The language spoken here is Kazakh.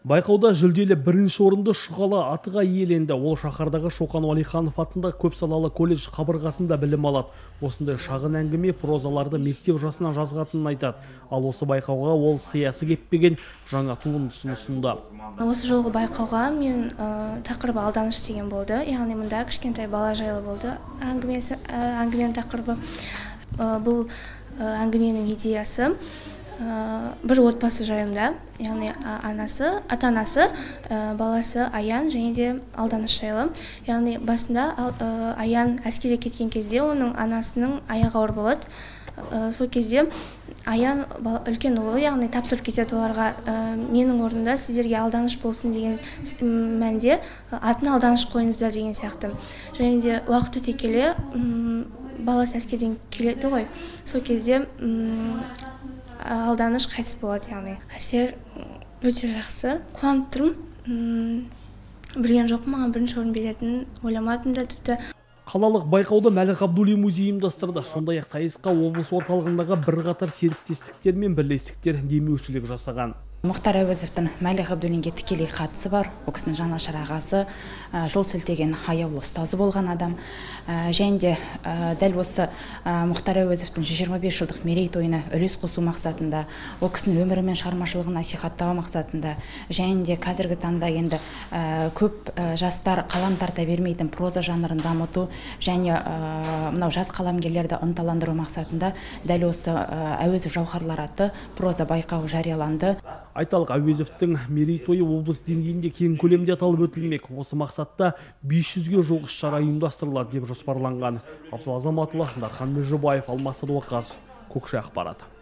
Байқауда жүлделі бірінші орынды Шұғала атыға иеленді. Ол шаһардағы Шоқан Уәлиханов атындағы көпсалалы колледж қабырғасында білім алады. Осындай шағын әңгіме прозаларды мектеп жасынан жазғанын айтады. Ал осы байқауға ол сиясы кеппеген жаңа туындысын ұсынды. Осы жолғы байқауға мен тақырыбы алданыш деген болды. Яғни мұнда кішкентай бала жайлы болды әңгіменің тақырыбы. Бұл әңгіменің идеясы бір отбасы жайында, яғни ата-анасы, баласы Аян және де алданыш жайлы. Яғни басында Аян әскерге кеткен кезде оның анасының аяғы ауыр болады. Сол кезде Аян үлкен ұлы, яғни тапсырып кетеді оларға, менің орнымда сіздерге алданыш болсын деген мәнде атын алданыш қойыңыздар деген сияқты. Және де уақыт өте келе баласы әскерден келеді ғой. Сол кезде алданыш қайтыс болады, яғни әсер өте жақсы. Қуанып тұрмын. Білген жоқпын, маған бірінші орын беретінін ойламадым да тіпті. Қалалық байқауда Мәлік Ғабдуллин музейі ұйымдастырды. Сондай-ақ сайысқа облыс орталығындағы бірқатар серіктестіктер мен бірлестіктер демеушілік жасаған. Мұхтар Әуезовтің Мәлік Ғабдуллинге тікелей қатысы бар. Ол кісінің жанашыр ағасы, жол сілтеген аяулы ұстазы болған адам. Және де дәл осы Мұхтар Әуезовтің 125 жылдық мерейтойына үлес қосу мақсатында, ол кісінің өмірі мен шығармашылығын насихаттау мақсатында, және де қазіргі таңда енді көп жастар қалам тарта бермейтін проза жанрын дамыту және мынау жас қаламгерлерді ынталандыру мақсатында дәл осы Әуезов жауһарлар атты проза байқауы жарияланды. Айталық, Әуезовтің мерейтойы облыс деңгейінде кең көлемде аталып өтілмек. Осы мақсатта 500-ге жуық іс-шара ұйымдастырылады деп жоспарланған. Абзал Азаматұлы, Дархан Межібаев, Алмас Садуақасов, Көкше ақпарат.